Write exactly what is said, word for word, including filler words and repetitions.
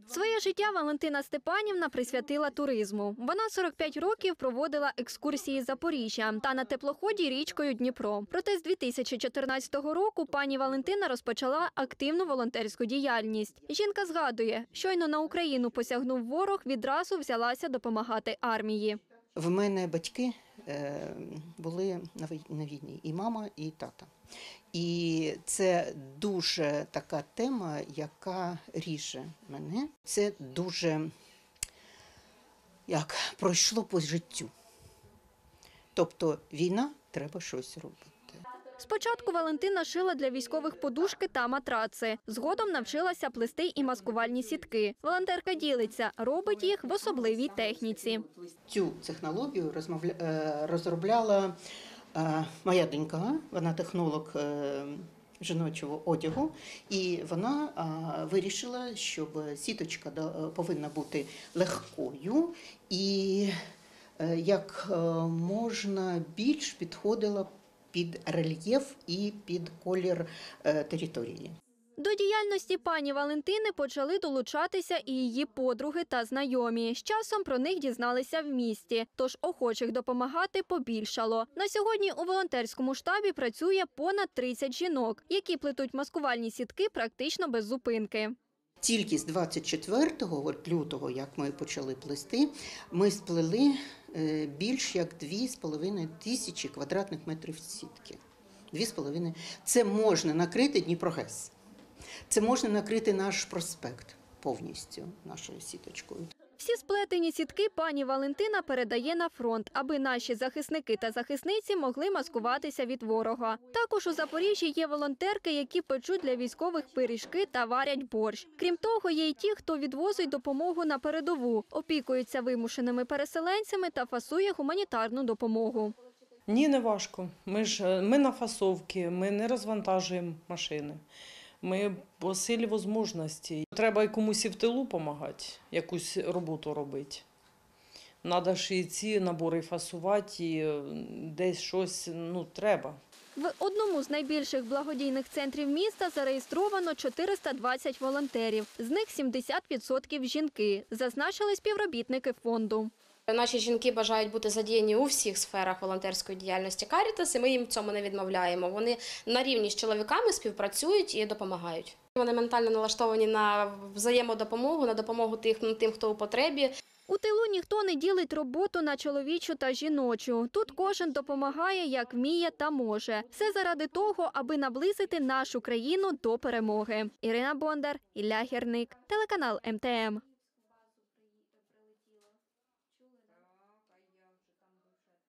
Своє життя Валентина Степанівна присвятила туризму. Вона сорок п'ять років проводила екскурсії Запоріжжя та на теплоході річкою Дніпро. Проте з дві тисячі чотирнадцятого року пані Валентина розпочала активну волонтерську діяльність. Жінка згадує, щойно на Україну посягнув ворог, відразу взялася допомагати армії. В мене батьки були на війні, і мама, і тата. І це дуже така тема, яка ріже мене. Це дуже, як, пройшло по життю. Тобто війна, треба щось робити. Спочатку Валентина шила для військових подушки та матраци. Згодом навчилася плести і маскувальні сітки. Волонтерка ділиться, робить їх в особливій техніці. Цю технологію розробляла моя донька, вона технолог жіночого одягу, і вона вирішила, щоб сіточка повинна бути легкою і як можна більш підходила під рельєф і під колір території. До діяльності пані Валентини почали долучатися і її подруги та знайомі. З часом про них дізналися в місті, тож охочих допомагати побільшало. На сьогодні у волонтерському штабі працює понад тридцять жінок, які плетуть маскувальні сітки практично без зупинки. Тільки з двадцять четвертого лютого, як ми почали плести, ми сплели більш як дві з половиною тисячі квадратних метрів сітки. Дві з половиною. Це можна накрити Дніпрогес. Це можна накрити наш проспект повністю нашою сіточкою. Всі сплетені сітки пані Валентина передає на фронт, аби наші захисники та захисниці могли маскуватися від ворога. Також у Запоріжжі є волонтерки, які печуть для військових пиріжки та варять борщ. Крім того, є й ті, хто відвозить допомогу на передову, опікується вимушеними переселенцями та фасує гуманітарну допомогу. Ні, не важко. Ми ж ми на фасовці, ми не розвантажуємо машини. Ми по силі можливості. Треба й комусь і в тилу допомагати, якусь роботу робити. Треба ж і ці набори фасувати, і десь щось, ну, треба. В одному з найбільших благодійних центрів міста зареєстровано чотириста двадцять волонтерів. З них сімдесят відсотків – жінки, зазначили співробітники фонду. Наші жінки бажають бути задіяні у всіх сферах волонтерської діяльності Карітас, і ми їм цьому не відмовляємо. Вони на рівні з чоловіками співпрацюють і допомагають. Вони ментально налаштовані на взаємодопомогу, на допомогу тим, хто у потребі. У тилу ніхто не ділить роботу на чоловічу та жіночу. Тут кожен допомагає, як вміє та може. Все заради того, аби наблизити нашу країну до перемоги. Ірина Бондар, Ілля Герник, телеканал ем те ем.